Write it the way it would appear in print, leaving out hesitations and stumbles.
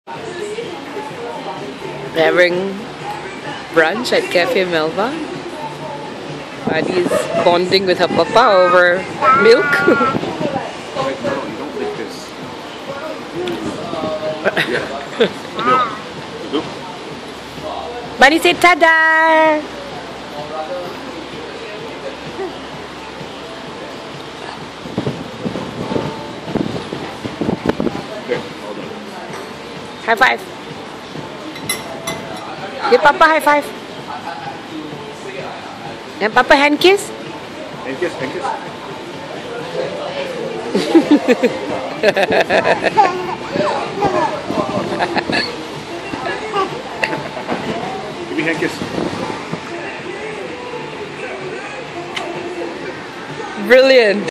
Having brunch at Cafe Melba. Baani is bonding with her papa over milk. Wait, no, you don't lick this. Yeah. Milk. Milk. Baani said tada! Okay, all done. High five. Give Papa high five. And Papa hand kiss. Hand kiss, hand kiss. Give me hand kiss. Brilliant.